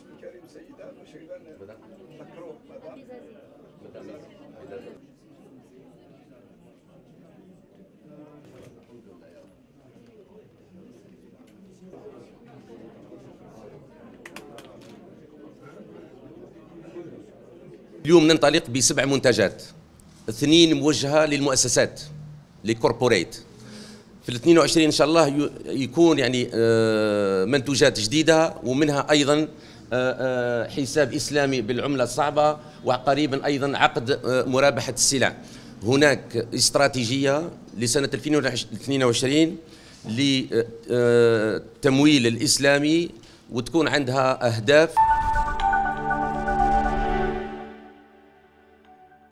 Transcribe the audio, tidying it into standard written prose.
الكريم سيدات وشيبان مكروه اليوم ننطلق ب7 منتجات، 2 موجهة للمؤسسات للكوربوريت. في 22 إن شاء الله يكون يعني منتوجات جديدة، ومنها أيضا حساب إسلامي بالعملة الصعبة، وقريبا أيضا عقد مرابحة السلع. هناك استراتيجية لسنة 2022 للتمويل الإسلامي، وتكون عندها أهداف